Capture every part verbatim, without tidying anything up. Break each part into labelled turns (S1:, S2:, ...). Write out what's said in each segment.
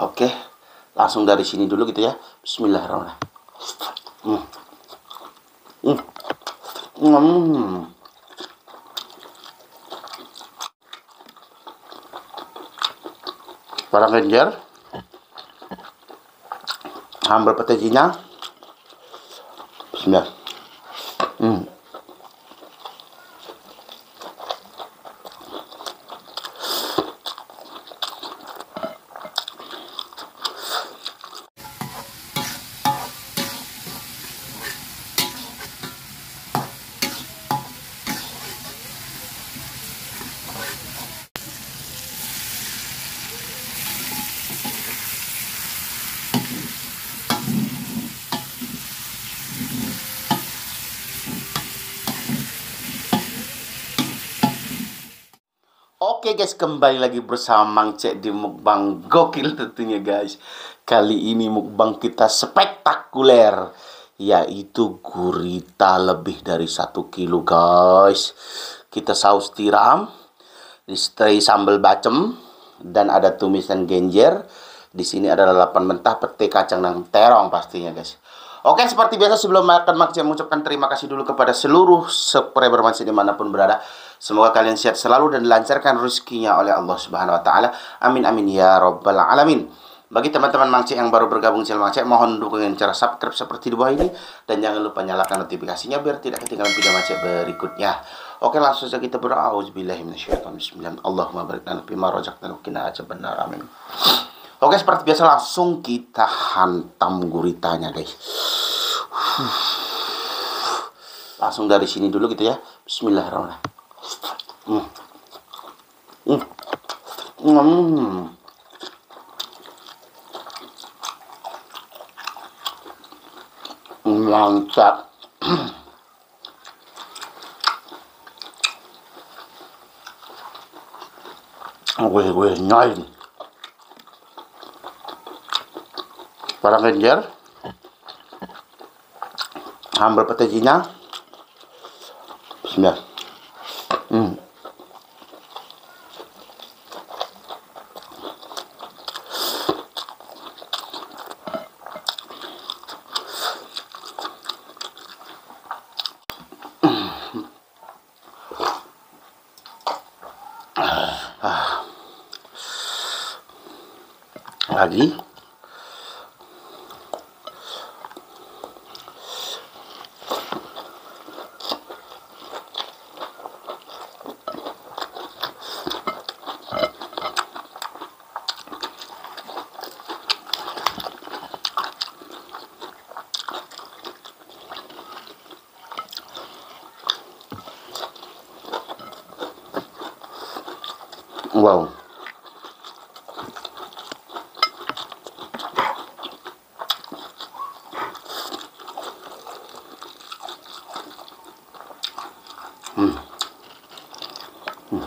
S1: Oke, langsung dari sini dulu gitu ya. Bismillahirrahmanirrahim. Hmm. Hmm. Hmm. Para Genjer, sambal petejinya. Bismillah. Hmm. Oke guys, kembali lagi bersama Mang Cek di mukbang gokil tentunya guys. Kali ini mukbang kita spektakuler, yaitu gurita lebih dari satu kilo guys. Kita saus tiram, diserai sambal bacem, dan ada tumisan genjer. Di sini ada lalapan mentah, pete kacang, dan terong pastinya guys. Oke, seperti biasa sebelum makan Mak Cek mengucapkan terima kasih dulu kepada seluruh subscriber Mak Cek dimanapun berada. Semoga kalian sehat selalu dan dilancarkan rezekinya oleh Allah Subhanahu Wa Taala. Amin amin ya robbal alamin. Bagi teman-teman Mak Cek yang baru bergabung channel Mak Cek, mohon dukungan cara subscribe seperti di bawah ini, dan jangan lupa nyalakan notifikasinya biar tidak ketinggalan video Mak Cek berikutnya. Oke, langsung saja kita berdoa. Auzubillahi minasyaitonir rajim. Bismillah. Allahumma barik lana fima razaqtana wa qina adzabannar. Amin. Oke, seperti biasa langsung kita hantam guritanya guys. Langsung dari sini dulu gitu ya. Bismillahirrahmanirrahim. Hmm. Hmm. Hmm. Mantap. Gue gue nyain. Para Genjer, sambal petejinya. Bismillah. Hmm. Ah. Lagi. Wow. Hmm. Hmm.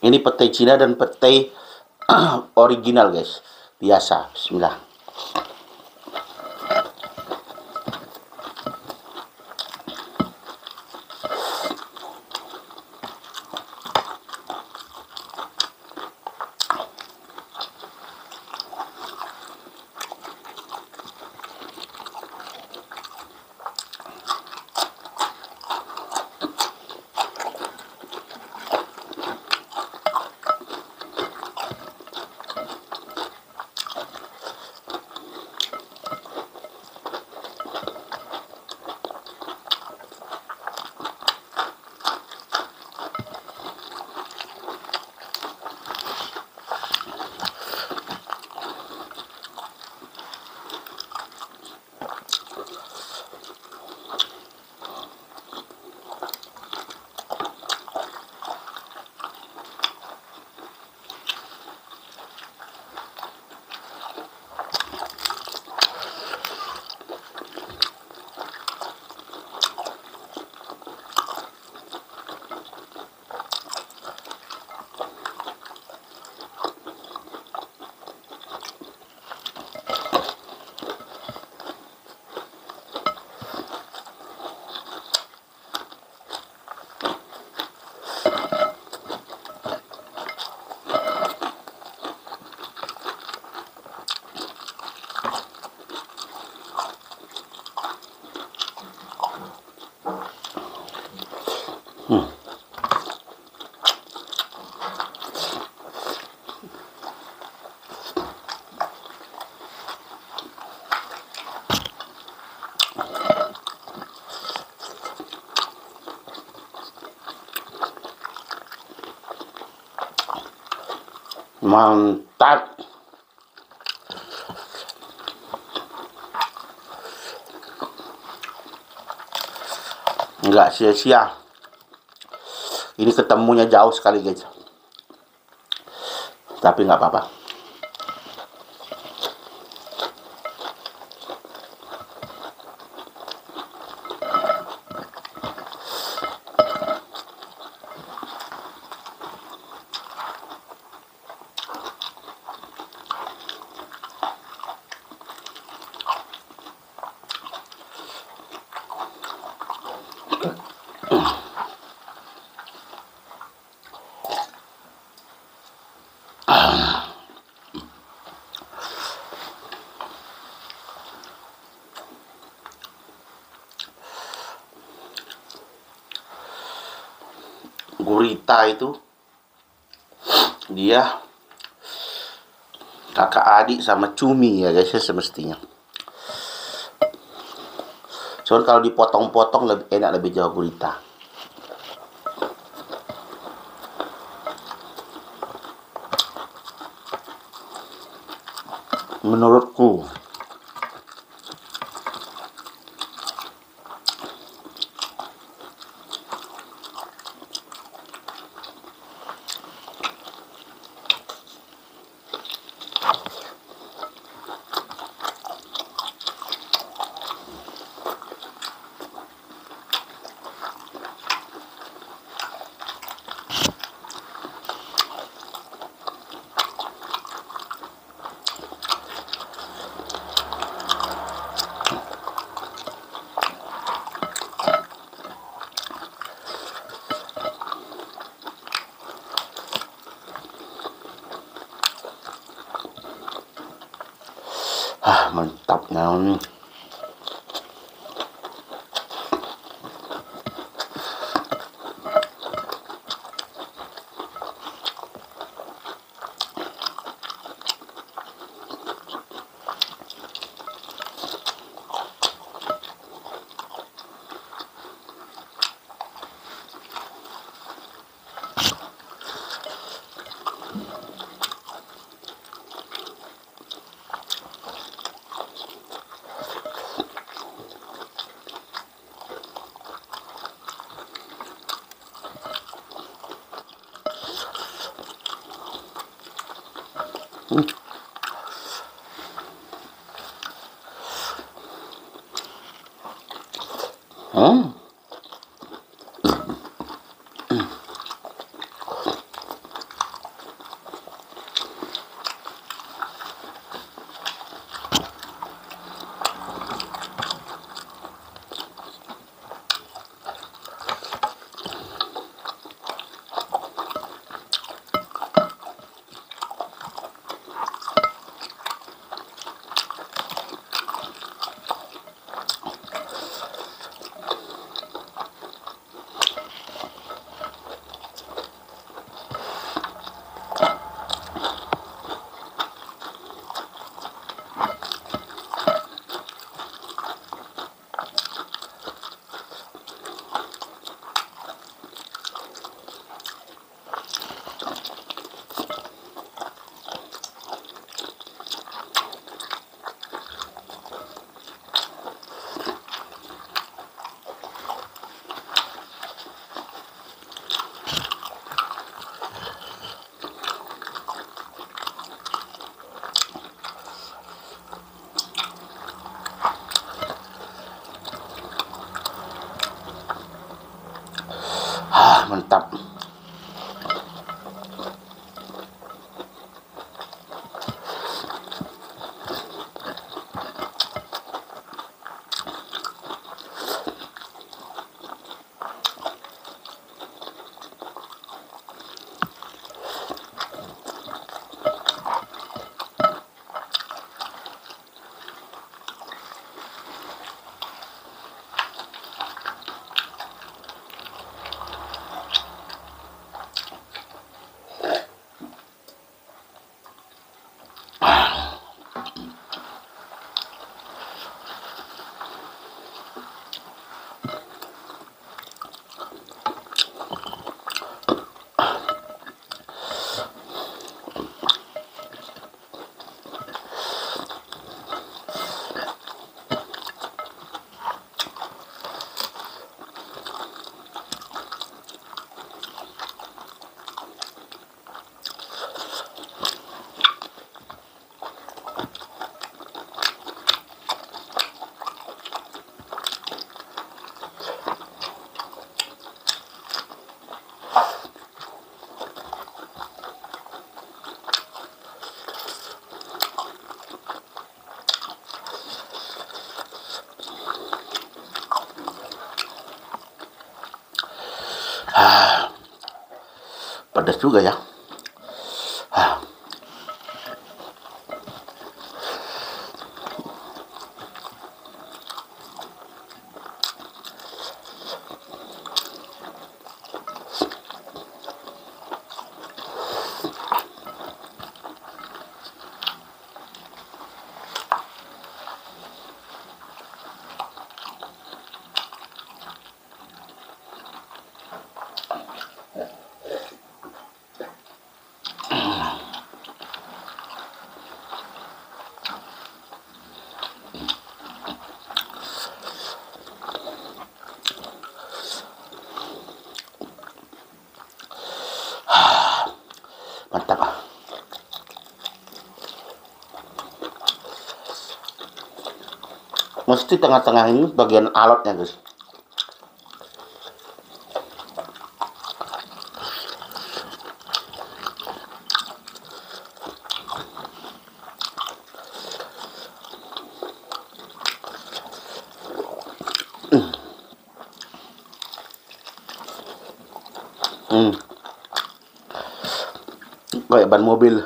S1: Ini petai Cina dan petai original guys. Biasa. Bismillah. Hmm. Mantap. Nggak sia-sia. Ini ketemunya jauh sekali guys. Tapi nggak apa-apa. Gurita itu dia kakak adik sama cumi ya guys ya semestinya. Soalnya kalau dipotong-potong lebih enak, lebih jauh gurita. Menurutku. Ah, mantap naon. Hmm. Hmm. Mantap. Pedas juga ya. Mantap. Mesti tengah-tengah ini bagian alotnya, guys. Hmm. Kayak ban mobil.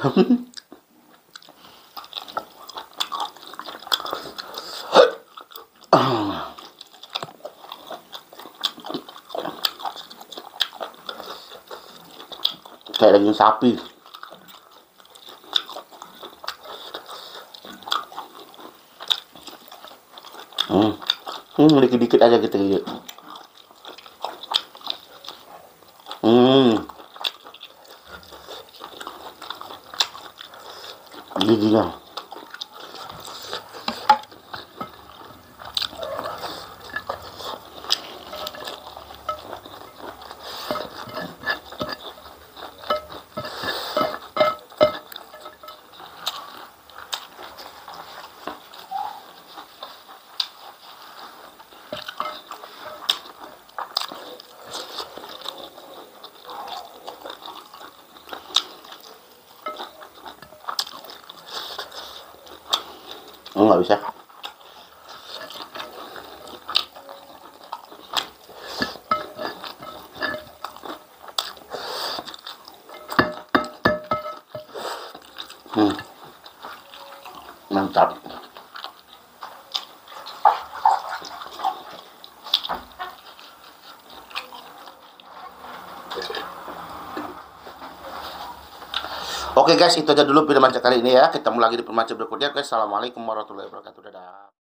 S1: Kayak daging sapi. Hmm, hmm dikit-dikit aja gitu. Hmm, giginya. Oh, nggak bisa. Hmm, mantap. Oke guys, itu aja dulu video Manca kali ini ya. Ketemu lagi di Manca berikutnya guys. Assalamualaikum warahmatullahi wabarakatuh.